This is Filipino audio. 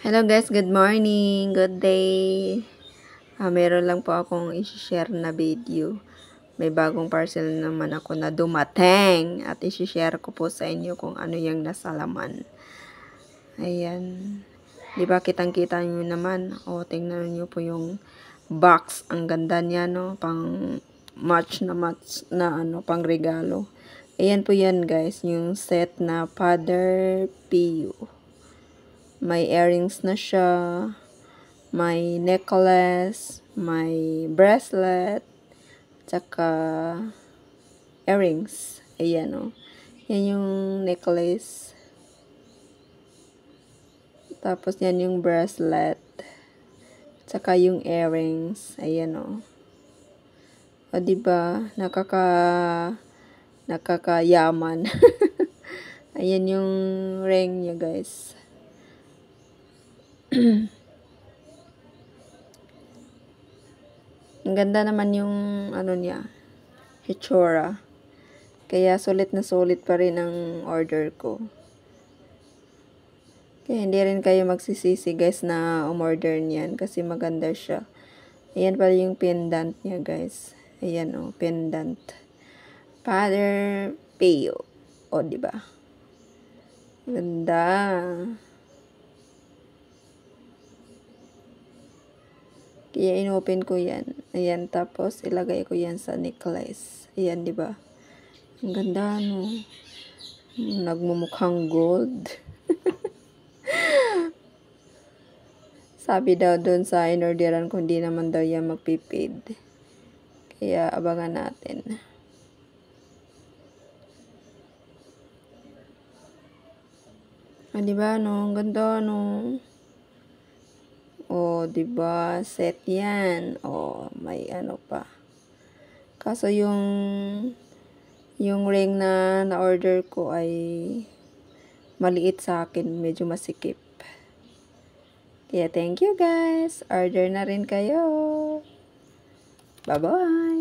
Hello guys, good morning, good day. Meron lang po akong i-share na video. May bagong parcel naman ako na dumating at i-share ko po sa inyo kung ano yung nasa laman. Ayan. Di ba kitang-kita nyo naman? O, tingnan nyo po yung box. Ang ganda niya, no? Pang match na ano, pang regalo. Ayan po yan guys, yung set na Father Pio. May earrings na siya, may necklace, may bracelet, tsaka earrings. Ayan o. Yan yung necklace. Tapos yan yung bracelet. Tsaka yung earrings. Ayan o. O diba? Nakakayaman. Ayan yung ring niya guys. Ang ganda naman yung ano niya, hitsura. Kaya sulit na sulit pa rin ang order ko. Kaya hindi rin kayo magsisisi guys na umorder niyan kasi maganda siya. Ayan pala yung pendant niya guys. Ayan o, pendant. Father Pio. O, diba? Ganda. Kaya inopen ko yan. Ayan, tapos ilagay ko yan sa necklace. Ayan, di ba? Ang ganda, no? Nagmumukhang gold. Sabi daw doon sa inorderan ko, hindi naman daw yan magpipid. Kaya abangan natin. Ah, di ba, no? Ang ganda, no? O, diba? Set yan. O, may ano pa. Kaso yung ring na na-order ko ay maliit sa akin. Medyo masikip. Kaya thank you guys. Order na rin kayo. Bye-bye.